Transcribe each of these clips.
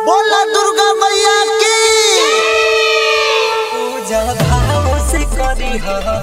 बोला दुर्गा मैया की पूजा भाव से करी हो।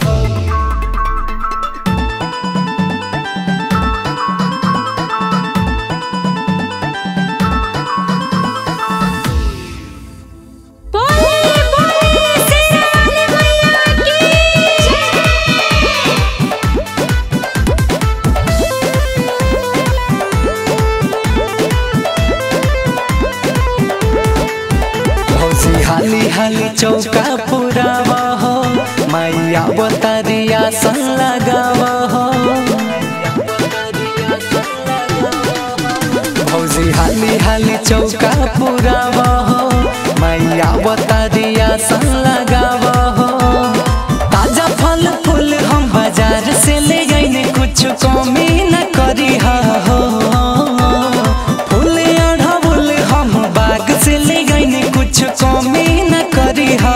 हाली हाली चौका पुरावा हो, मैया बतारिया सन लगावा हो। भौजी हाली हाली चौका पुरावा हो, मैया बतारिया सन लगावा हो। ताजा फल फूल हम बाजार से ले गए, कुछ कमी न करी हो। फूल अढ़ाउल हम बाग से ले गए, कुछ कमी न करी हो।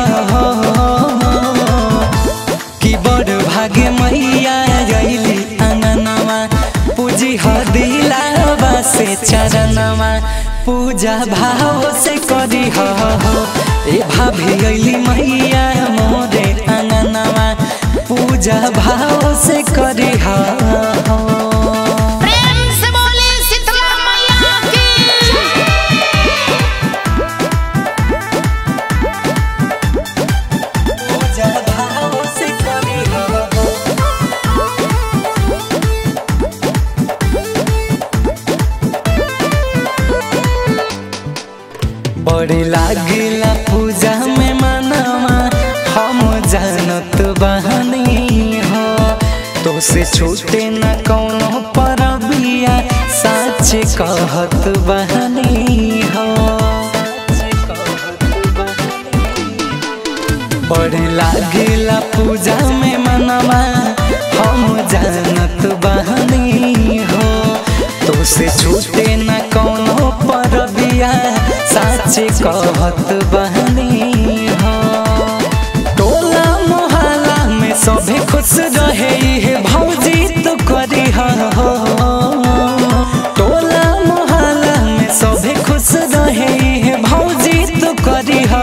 कि बड़ भागे मैया गईली अंगनवा, पूजी हो दिलावा से चरणवा। पूजा भाव से करी हो, ए भाभी गईली मैया मोरे अंगनवा। पूजा भाव से करी हो। बड़ी लागिला पूजा में मनवा, हम जानत बहनी हो। तो से छूटे न कौनो परबिया, सच कहत बहनी हो। बड़ी लागिला पूजा में मनवा, हम जानत बहनी हो। तो से छूटे न कौनो परबिया, सच कहत बहनी हो। टोला मोहल्ला में सभी खुश रहे, हे भौजी तो करी हो। टोला मोहल्ला में सभी खुश रहे, हे भौजी तो करी हो।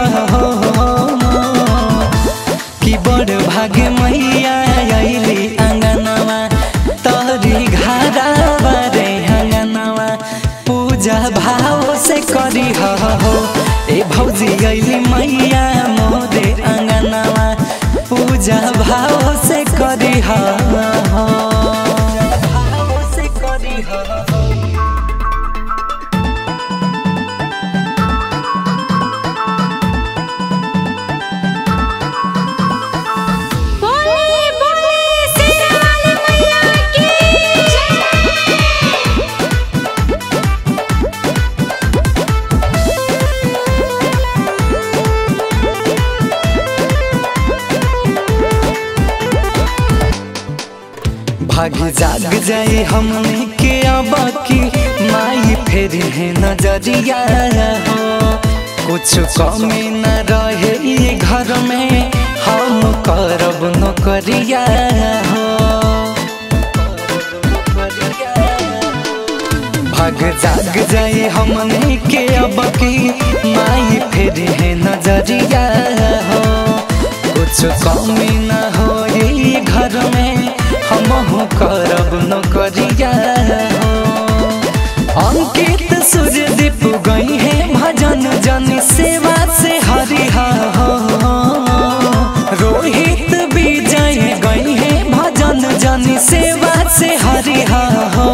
कि बड़ भागे मैया आइली अंगनवा, तोरी घरवा रे अंगनवा। पूजा भाव से करी हो, ए भौजी गईली मैया मोरे अंगनवा। पूजा भाव से करी हो। भाव से करी हो। भागी जाग जाए हमने के अब की, माई फेरी है नजरिया हो। कुछ कमी न रहे ये घर में, हम करब नौकरिया हो। भाग जाग जाए हमने के अब की, माई फेरी है नजरिया हो। कुछ कमी न हो ये घर में, हम करब नौकरिया हो। अंकित सूर्यदीप गई है भजन जन सेवा से हरि हो। रोहित विजय गई है भजन जन सेवा से हरि हो।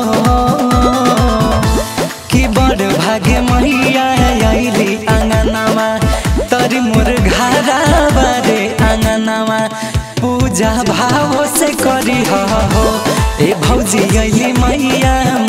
कि बड़ भागे मैया आइली अंगनवा, तरी मोर घरवा रे अंगनवा। पूजा भाव से करी हो, ए भौजी आइली मैया